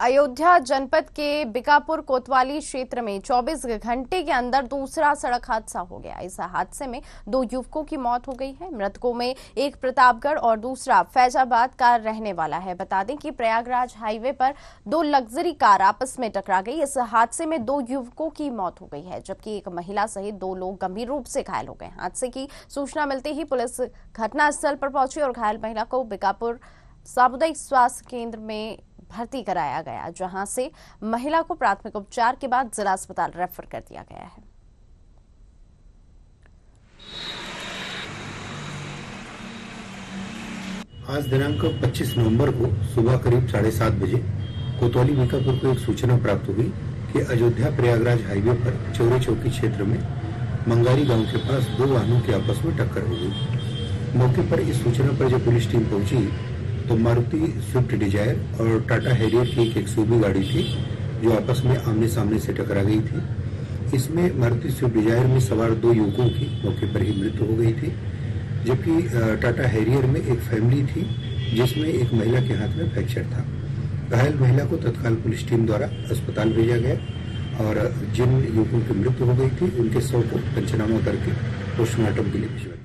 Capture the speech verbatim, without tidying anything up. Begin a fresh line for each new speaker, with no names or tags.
अयोध्या जनपद के बिकापुर कोतवाली क्षेत्र में चौबीस घंटे के अंदर दूसरा सड़क हादसा हो गया। इस हादसे में दो युवकों की मौत हो गई है। मृतकों में एक प्रतापगढ़ और दूसरा फैजाबाद का रहने वाला है। बता दें कि प्रयागराज हाईवे पर दो लग्जरी कार आपस में टकरा गई। इस हादसे में दो युवकों की मौत हो गई है, जबकि एक महिला सहित दो लोग गंभीर रूप से घायल हो गए। हादसे की सूचना मिलते ही पुलिस घटनास्थल पर पहुंची और घायल महिला को बिकापुर सामुदायिक स्वास्थ्य केंद्र में भर्ती कराया गया, जहां से महिला को प्राथमिक उपचार के बाद जिला अस्पताल रेफर कर दिया गया है।
आज दिनांक पच्चीस नवंबर को सुबह करीब साढ़े सात बजे कोतवाली बीकापुर को एक सूचना प्राप्त हुई कि अयोध्या प्रयागराज हाईवे पर चौरे चौकी क्षेत्र में मंगारी गांव के पास दो वाहनों की आपस में टक्कर हो गई। मौके पर इस सूचना पर जब पुलिस टीम पहुंची तो मारुति स्विफ्ट डिजायर और टाटा हैरियर की एक एक्सयूवी गाड़ी थी जो आपस में आमने सामने से टकरा गई थी। इसमें मारुति स्विफ्ट डिजायर में सवार दो युवकों की मौके पर ही मृत्यु हो गई थी, जबकि टाटा हैरियर में एक फैमिली थी जिसमें एक महिला के हाथ में फ्रैक्चर था। घायल महिला को तत्काल पुलिस टीम द्वारा अस्पताल भेजा गया और जिन युवकों की मृत्यु हो गई थी उनके शव को पंचनामा करके पोस्टमार्टम के लिए भिजवाया।